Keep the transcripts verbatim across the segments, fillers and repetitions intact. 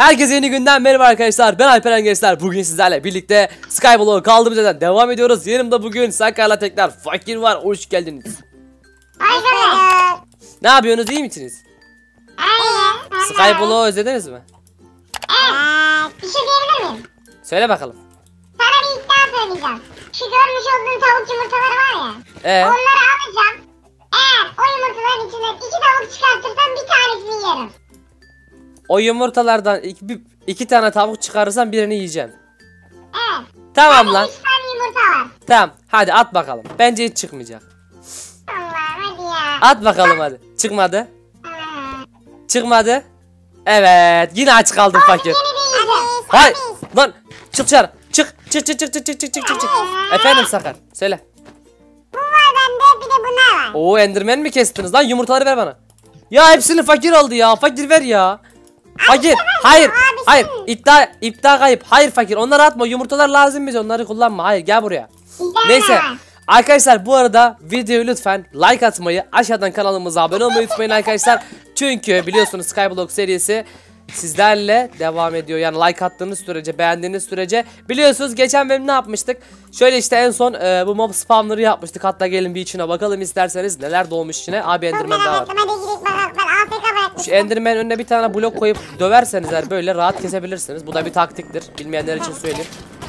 Herkese yeni günden merhaba arkadaşlar. Ben Alperen Gençler. Bugün sizlerle birlikte Skyblock'a kaldığımız yerden devam ediyoruz. Yanımda bugün Sakar'la tekrar Fakir var. Hoş geldiniz. Hayır. Ne yapıyorsunuz? İyi misiniz? Hayır. Skyblock'u özlediniz mi? Evet. Bir şey diyebilir miyim? Söyle bakalım. Sana bir iddia söyleyeceğim. Şu görmüş olduğun tavuk yumurtaları var ya. Ee? Onları alacağım. Eğer o yumurtaların içinden iki tavuk çıkartırsam bir tanesini yerim. O yumurtalardan iki, bir, iki tane tavuk çıkarırsan birini yiyeceksin. Evet. Tamam Hadi lan. üç tane yumurta var. Tamam. Hadi at bakalım. Bence hiç çıkmayacak. Allah'ım hadi ya. At bakalım hadi. Çıkmadı. Aa. Çıkmadı. Evet. Yine aç kaldın Fakir. Yeni bir yiyeceğim. Hayır. Lan çık dışarı. Çık. Çık çık çık çık çık çık çık çık. Efendim Sakar. Söyle. Bu var bende, bir de bunlar var. Oo, Enderman mi kestiniz lan? Yumurtaları ver bana. Ya hepsini Fakir aldı ya. Fakir ver ya. Fakir. Hayır. Hayır. İddia iddia kayıp. Hayır Fakir. Onları atma. Yumurtalar lazım bize. Onları kullanma. Hayır, gel buraya. Neyse. Arkadaşlar bu arada videoyu lütfen like atmayı, aşağıdan kanalımıza abone olmayı unutmayın arkadaşlar. Çünkü biliyorsunuz Skyblock serisi sizlerle devam ediyor. Yani like attığınız sürece, beğendiğiniz sürece. Biliyorsunuz geçen bölüm ne yapmıştık? Şöyle işte en son e, bu mob spamları yapmıştık. Hatta gelin bir içine bakalım isterseniz neler doğmuş içine. Abi Enderman daha var. Hadi gidelim bakalım. Ben A F K bırakmıştım. Şu Enderman önüne bir tane blok koyup döverseniz eğer böyle rahat kesebilirsiniz. Bu da bir taktiktir. Bilmeyenler için söyleyeyim.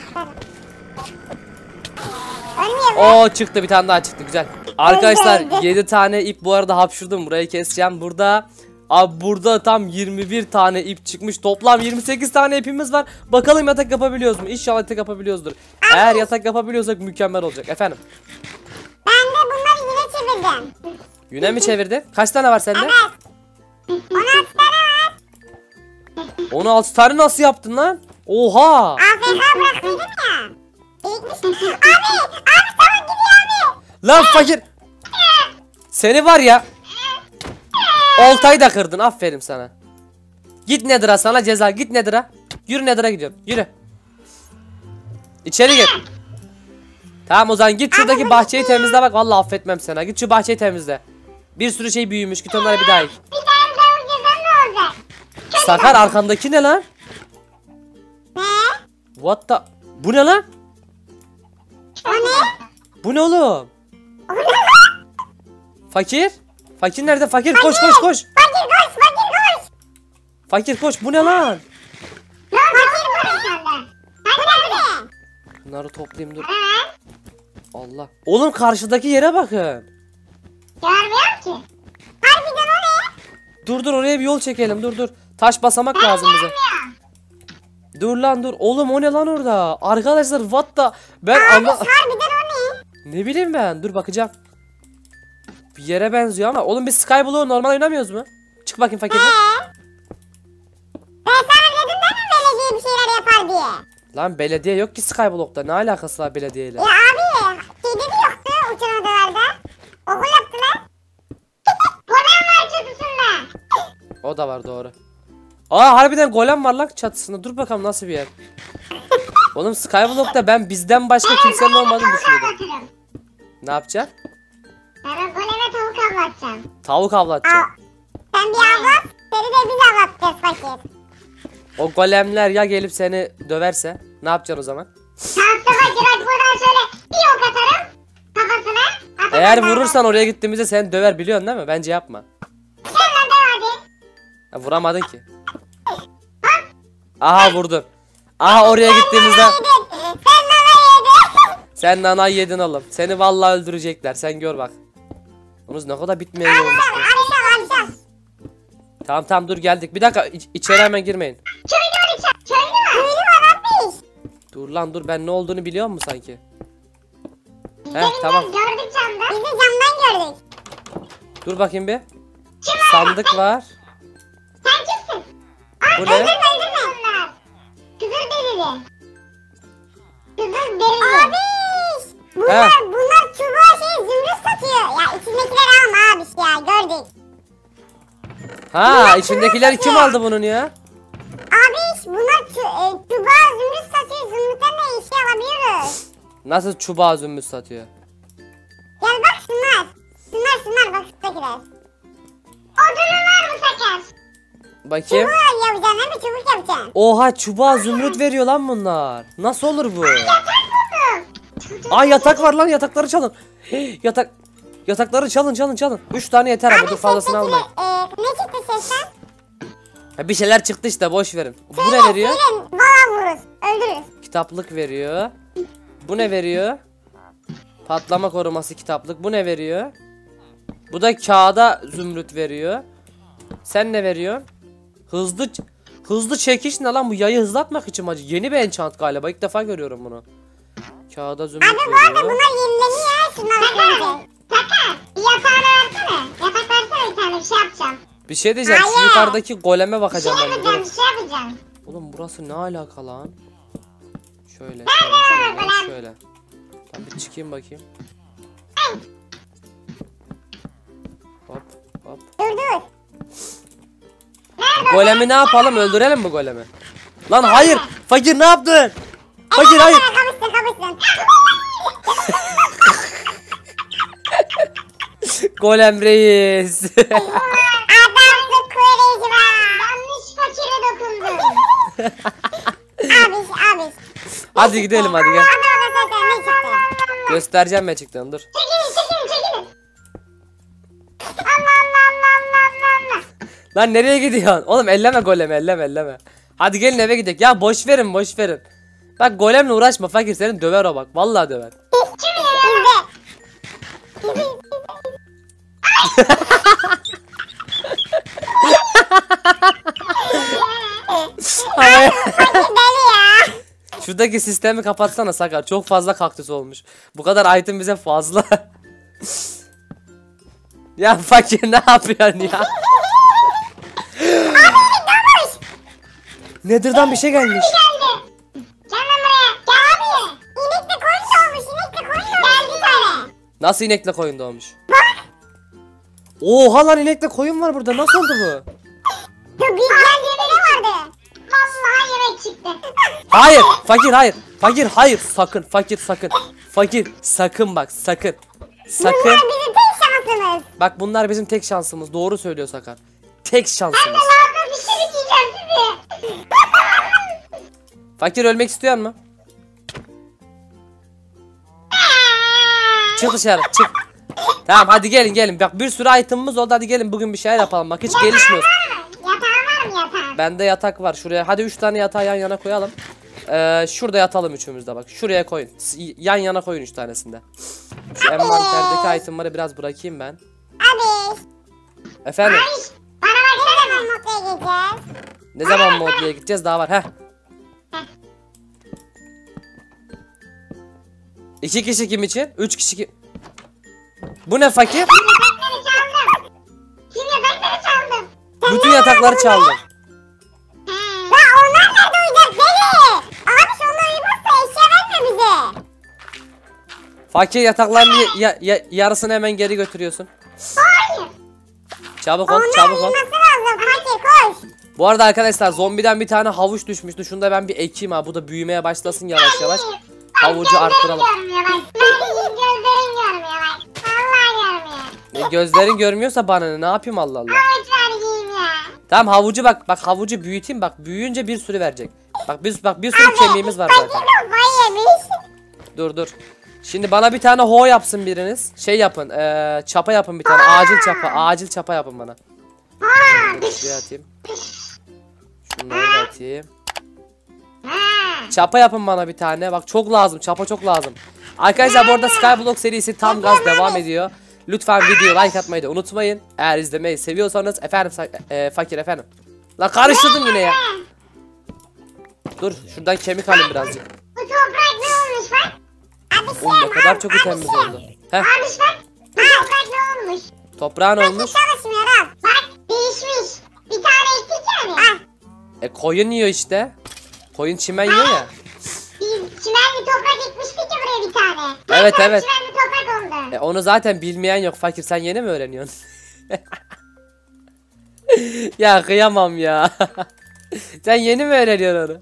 Ölmüyor mu? Oo, çıktı, bir tane daha çıktı, güzel. Arkadaşlar yedi tane ip bu arada hapşırdım, burayı keseceğim. Burada abi burada tam yirmi bir tane ip çıkmış. Toplam yirmi sekiz tane ipimiz var. Bakalım yatak yapabiliyoruz mu? İnşallah yatak yapabiliyoruzdur. Eğer yatak yapabiliyorsak mükemmel olacak efendim. Ben de bunları yine çevirdim. Yüne mi çevirdi? Kaç tane var sende? Evet. on altı tane var. on altı tane nasıl yaptın lan? Oha! A F K bıraktıydım ya. Birikmiş. Abi! Abi tamam gidiyor abi. Lan Fakir! Seni var ya. Oltayı da kırdın, aferin sana. Git Nether'a, sana ceza, git Nether'a. Yürü Nether'a gidiyorum, yürü. İçeri gir. Tamam o zaman git şuradaki bahçeyi temizle bak, vallahi affetmem sana. Git şu bahçeyi temizle. Bir sürü şey büyümüş, git onlara bir daha ek. Bir tane tavuk cezam ne olacak? Sakar, arkandaki ne lan? Ne? What the... Bu ne lan? O ne? Bu ne oğlum? O ne lan? Fakir? Fakir nerede? Fakir koş koş koş. Fakir koş, fakir koş. Fakir koş, bu ne lan? Lan fakir bu ne sende? Hadi hadi. Bunları toplayayım dur. Evet. Allah. Oğlum karşıdaki yere bakın. Görmüyorum ki. Harbiden o ne? Dur dur, oraya bir yol çekelim, dur dur. Taş basamak lazım bize. Görmüyorum. Dur lan dur. Oğlum o ne lan orada? Arkadaşlar what the... Ben Abi anla... harbiden o ne? Ne bileyim ben. Dur bakacağım. Bir yere benziyor ama. Oğlum biz Skyblock'u normal oynamıyoruz mu? Çık bakayım Fakir. Ee? Ben sana dedim değil mi belediye bir şeyler yapar diye. Lan belediye yok ki Skyblock'ta. Ne alakası var belediyeyle? Ya abi şeyde de yoktu uçan odalarda. Okul yaptılar. Golem var çatısında. O da var, doğru. Aa, harbiden golem var lan çatısında. Dur bakalım nasıl bir yer. Oğlum Skyblock'ta ben bizden başka kimsenin olmadığını düşünüyordum. Avlatırım. Ne yapacaksın? Ben o goleme tavuk avlatacağım. Tavuk avlatacaksın. Al. Sen bir avlat, seni de biz avlatacağız fakir. O golemler ya gelip seni döverse ne yapacaksın o zaman? Tahta fakir bak buradan şöyle bir ok atarım kafasına. Atarım Eğer ben. vurursan oraya gittiğimizde seni döver, biliyorsun değil mi? Bence yapma. Sen lan de hadi. Ya, vuramadın ki. Aha vurdun. Aha oraya gittiğimizde Yedin. Sen nana yedin. sen nana yedin oğlum. Seni vallahi öldürecekler. Sen gör bak. Bunuz ne kadar bitmeye olmuş. bu. Alacağım alacağım. Tamam tamam dur geldik. Bir dakika iç- içeri hemen girmeyin. Köylü var içer. Köylü var. Köylü var abi. Dur lan dur, ben ne olduğunu biliyor musun sanki? Biz de Heh, tamam. bilmiyoruz, gördük camda. Biz de camdan gördük. Dur bakayım bir. Kim var? Sandık var. Sen kimsin? Aa, Bu ne? öldürme öldürme. Bunlar. Kızıl derili. Kızıl derili. Abi. Bunlar, He. bunlar çubuğa şey zümrüt satıyor. Ya içindekileri alma abi ya gördük. Ha, içindekiler kim aldı bunun ya? Abi bunlar çu, e, çubuğa zümrüt satıyor. Zümrütten de işe alabiliyoruz. Nasıl çubuğa zümrüt satıyor? Gel bak şunlar. Şunlar şunlar bak şuradakiler. Odunu var mı Saker? bakayım. Çubuk yapacaksın değil mi? Çubuk yapacaksın. Oha, çubuğa zümrüt veriyor lan bunlar. Nasıl olur bu? Ay, yatak var lan, yatakları çalın. Hey, yatak yatakları çalın çalın çalın. Üç tane yeter ama dur, fazlasını sesle- almayın. E, ne çıktı sesten? Ha, bir şeyler çıktı işte, boş verin. Bu Söyle, ne veriyor? söyle. Valla vururuz. Öldürürüz. Kitaplık veriyor. Bu ne veriyor? Patlama koruması kitaplık. Bu ne veriyor? Bu da kağıda zümrüt veriyor. Sen ne veriyorsun? Hızlı hızlı çekiş ne lan, bu yayı hızlatmak için mi acı? Yeni bir enchant galiba, ilk defa görüyorum bunu. Kağıda zümrüt Abi bu arada veriyor. bunlar yenileniyor. Şunlar önce. Sakar, bir yatağını versene. Yatak versene bir tane, bir şey yapacağım. Bir şey diyeceğim, şu Hayır. yukarıdaki goleme Bir şey bakacağım ben. yapacağım, Dur. bir şey yapacağım. Oğlum burası ne alaka lan? Şöyle, var şöyle, golem? şöyle, şöyle. Ben bir çıkayım bakayım. Hop, hop. Dur dur. Golemi ne yapalım? Öldürelim mi golemi? Lan hayır! Fakir ne yaptın? Fakir hayır! Kapışsın kapışsın. Golem reis. Adamsın kuyruğu var. Yanlış fakire dokundum. Abiş abiş. Hadi gidelim, hadi gel. Hadi orada zaten ne çıktı? Göstereceğim ben çıktığını, dur. Çekilin, çekilin, çekilin. Allah Allah Allah Allah Allah Allah. Lan nereye gidiyorsun? Oğlum elleme golemi, elleme elleme. Hadi gelin eve gidelim. Ya boş verin, boş verin. Bak golemle uğraşma fakir, seni döver o bak. Vallahi döver. İzle. Ama Deli ya. şuradaki sistemi kapatsana Sakar. Çok fazla kaktüs olmuş. Bu kadar item bize fazla. Ya fakir ne yapıyorsun ya? Nether'dan bir şey gelmiş. Geldi. Gel lan buraya. Gel abi. İnekle koyun doğmuş. İnekle koyun doğmuş. Bir tane. Nasıl inekle koyun doğmuş? Oha lan, inekle koyun var burada. Nasıl oldu bu? Dur bir gel yemeği vardı. Vallahi yemek çıktı. Hayır, fakir hayır. Fakir hayır, sakın fakir sakın. Fakir sakın bak, sakın. Sakın. Bunlar bizim tek şansımız. Bak bunlar bizim tek şansımız. Doğru söylüyor Sakar. Tek şansımız. Allah'ım bir şey diyeceğim size. Fakir ölmek istiyor mu? Çık dışarı, çık. Tamam hadi gelin gelin. Bak bir sürü itemimiz oldu. Hadi gelin bugün bir şeyler yapalım. Bak hiç gelişmiyoruz. Yatağın var mı yatağın? Bende yatak var şuraya. Hadi üç tane yatağı yan yana koyalım. Ee, şurada yatalım üçümüz de bak. Şuraya koyun. S- Yan yana koyun üç tanesinde. Şu envanterdeki itemleri biraz bırakayım ben. Abi. Efendim? Bana baksana. Hemen mutluya gideceğiz. Ne zaman modluya gideceğiz? Daha var. Heh. İki kişi kim için? Üç kişi kim? Bu ne fakir? Yatakları çaldım. Kim yatakları çaldım? Bütün yatakları çaldım. Ya onlar nerede uyuyacak deli? Abi onlar uyumazsa eşya verme bize. Fakir yatakların ya- ya- ya- yarısını hemen geri götürüyorsun. Hayır. Çabuk ol, Onlar çabuk ol. uyuması lazım. Fakir koş. Bu arada arkadaşlar zombiden bir tane havuç düşmüştü. Şunu da ben bir ekeyim ha. Bu da büyümeye başlasın yavaş yavaş. Havucu arttıralım. Görmüyor bak. Ben gözlerim görmüyor bak. Vallahi görmüyor. E, gözlerin görmüyorsa bana ne? Ne yapayım Allah Allah. Havuç vergiyim ya. Tamam havucu bak. Bak havucu büyüteyim. Bak büyüyünce bir sürü verecek. Bak biz bak bir sürü kemiğimiz var zaten. Fakir kafayı yemiş. Dur dur. Şimdi bana bir tane ho yapsın biriniz. Şey yapın. eee, çapa yapın bir tane. Acil çapa. Acil çapa yapın bana. Şuraya atayım. Şunları da atayım. Ha. Çapa yapın bana bir tane. Bak çok lazım. Çapa çok lazım. Arkadaşlar bu arada Skyblock serisi tam gaz devam ediyor. Lütfen videoya like atmayı da unutmayın. Eğer izlemeyi seviyorsanız efendim sa- e, fakir efendim. La karıştırdım yine ya. Dur şuradan kemik alayım birazcık. Bu toprak ne olmuş bak? Abi şey Oğlum ne yap, kadar al, çok al bir temiz şey. oldu. Heh, Almış bak. Bu toprak ne olmuş? toprağın olmuş. Çalışmıyor al. Bak değişmiş. Bir tane ektik yani. Al. E koyun yiyor işte. Koyun çimen yiyor ya. Biz çimenli toprak ekmiştik ya buraya bir tane. Evet, Hatta evet. Çimenli toprak oldu. E onu zaten bilmeyen yok fakir, sen yeni mi öğreniyorsun? Ya kıyamam ya. Sen yeni mi öğreniyorsun onu?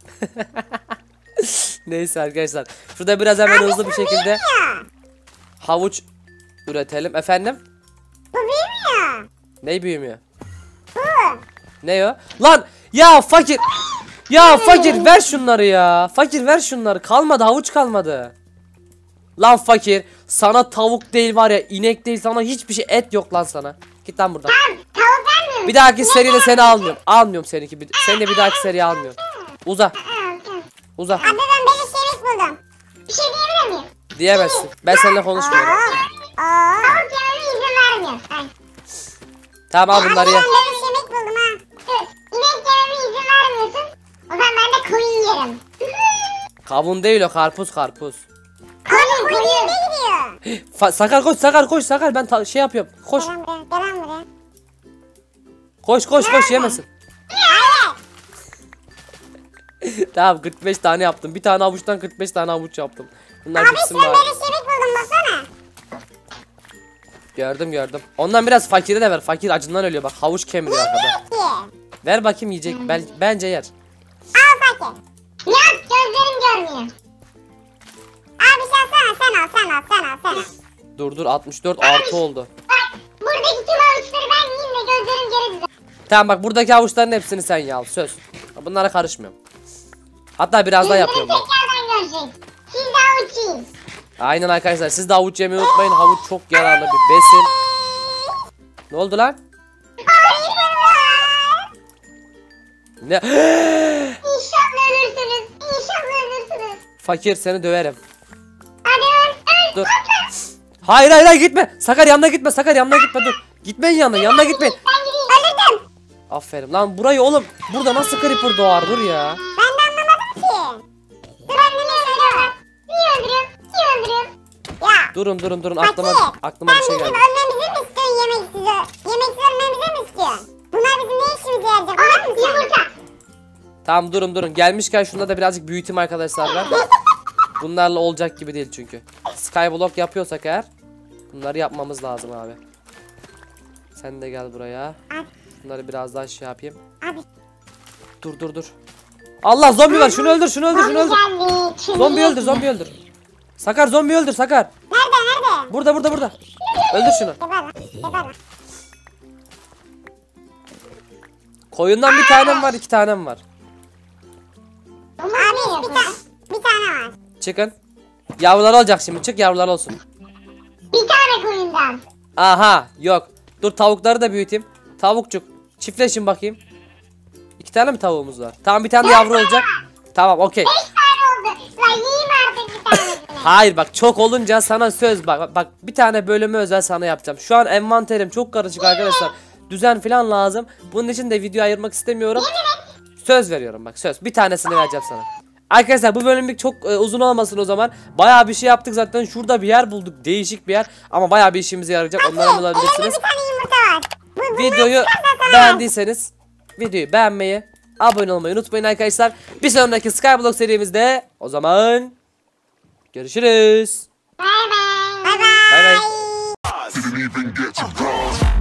Neyse arkadaşlar. Şurada biraz hemen hızlı bir şekilde Ya. havuç üretelim. Efendim? Bu büyümüyor. Ney büyümüyor? Bu. Ne o? Lan ya fakir. Ya fakir ver şunları ya. Fakir ver şunları. Kalmadı, havuç kalmadı. Lan fakir, sana tavuk değil var ya, inek değil, sana hiçbir şey, et yok lan sana. Git lan buradan. Tamam tavuk vermiyorum. Bir dahaki seride seni almıyorum. Almıyorum seninki. Bir- Seni de bir dahaki seriye almıyorum. Uza. Aa, tamam. Uza. Abi ben böyle şerik buldum. Bir şey diyebilir miyim? Diyemezsin. Ben seninle konuşmuyorum. Aa. Tavuk yememe izin vermiyor. Ay. Tamam al bunları Abi ye. ben böyle şerik buldum ha. Dur. İnek yememe izin vermiyorsun. O zaman ben de koyun yerim. Kavun değil o, karpuz karpuz. Koyun Koyun koyun. ne gidiyor? Fa- Sakar koş, Sakar koş, Sakar ben ta- şey yapıyorum. Koş. Gel lan buraya. Gel lan buraya. Koş koş koş yemesin. Hayır. Tamam kırk beş tane yaptım. Bir tane avuçtan kırk beş tane avuç yaptım. Bunlar Abi gitsin sen bari. böyle şerik buldun baksana. Gördüm gördüm. Ondan biraz fakire de ver. Fakir acından ölüyor bak. Havuç kemiriyor arkada. Ki. Ver bakayım yiyecek. Ben, bence yer. Al fakir. Ya gözlerim görmüyor. Abi sen sana sen al sen al sen al sen al. Dur dur altmış dört artı oldu. Bak buradaki tüm avuçları ben yiyeyim de gözlerim göre düzen. Tamam bak buradaki havuçların hepsini sen ye al. Söz. Bunlara karışmıyorum. Hatta biraz daha Gözlerim yapıyorum bak. tekrardan görecek. Siz de avuç yiyin. Aynen arkadaşlar. Siz de havuç yemeyi unutmayın. Havuç çok yararlı bir besin. Ne oldu lan? Ne? İnşallah ölürsünüz. İnşallah ölürsünüz. Fakir seni döverim. Hadi öl. Öl. Dur. Hayır hayır hayır gitme. Sakar yanına gitme. Sakar yanına gitme dur. Gitmeyin yanına. Yanına gitmeyin. Ben gideyim. Öldürdüm. Aferin lan burayı oğlum. Burada nasıl creeper doğar dur ya. Ben de anlamadım ki. Dur Ben de annemi niye öldürüyorum. öldürüyorum? Niye öldürüyorum? Niye öldürüyorum? Ya. Durun durun durun Fakir. aklıma aklıma Sen bir şey bizim geldi. ölmemizi mi istiyorsun yemeksiz? ö- Yemeksiz ölmemizi mi istiyorsun? Bunlar bizim ne işimize yarayacak Aa biliyor musun? yumurta. Tamam durun durun. Gelmişken şunda da birazcık büyüteyim arkadaşlar ben. Bunlarla olacak gibi değil çünkü. Skyblock yapıyorsak eğer bunları yapmamız lazım abi. Sen de gel buraya. Abi. Bunları biraz daha şey yapayım. Abi. Dur dur dur. Allah zombi var. Şunu öldür, şunu öldür, şunu öldür. Geldi. Çeviri. Zombi öldür, zombi öldür. Sakar zombi öldür, Sakar. Nerede nerede? Burada burada burada. Öldür şunu. Geber lan. Geber lan. Koyundan bir tanem var, iki tanem var. Abi bir, ta bir tane var. Çıkın. Yavrular olacak şimdi. Çık yavrular olsun. Bir tane koyundan. Aha yok. Dur tavukları da büyüteyim. Tavukçuk. Çiftleşin bakayım. İki tane mi tavuğumuz var? Tamam bir tane de yavru olacak. Tamam okey. Beş tane oldu. La yiyeyim artık bir tanesini. Hayır bak çok olunca sana söz bak. Bak bir tane bölümü özel sana yapacağım. Şu an envanterim çok karışık arkadaşlar. Düzen falan lazım. Bunun için de video ayırmak istemiyorum. Söz veriyorum bak söz. Bir tanesini vereceğim sana. Arkadaşlar bu bölümlük çok e, uzun olmasın o zaman. Bayağı bir şey yaptık zaten. Şurada bir yer bulduk. Değişik bir yer. Ama bayağı bir işimize yarayacak. Onları Elimde alabilirsiniz. bir tane yumurta var. Bu, bunlar Videoyu çıkarsa sana ver. beğendiyseniz videoyu beğenmeyi, abone olmayı unutmayın arkadaşlar. Bir sonraki Skyblock serimizde o zaman görüşürüz. Bay bay. Bay bay. Bay bay. Didn't even get to bronze.